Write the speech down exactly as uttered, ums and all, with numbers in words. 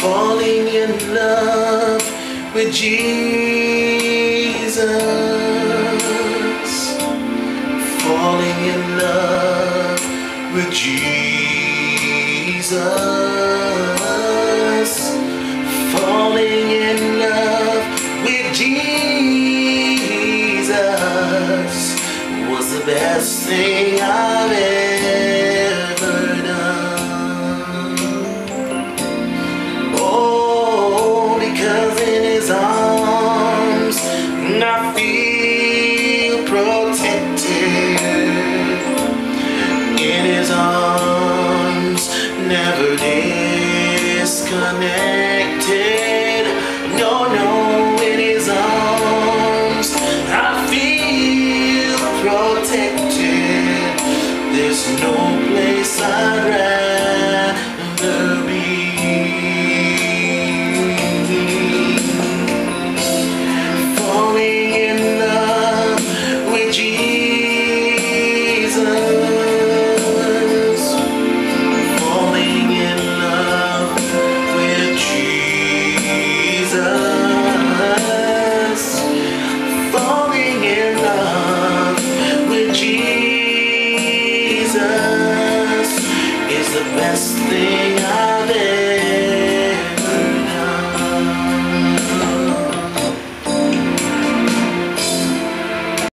falling in love with Jesus, falling in love with Jesus, falling in love with Jesus was the best thing I've ever done. Oh, because in His arms I feel protected. In His arms, never disconnected. No, no, in His arms I feel protected. There's no place I'd rather be. Falling in love with Jesus, falling in love with Jesus, falling in love with Jesus is the best thing I've ever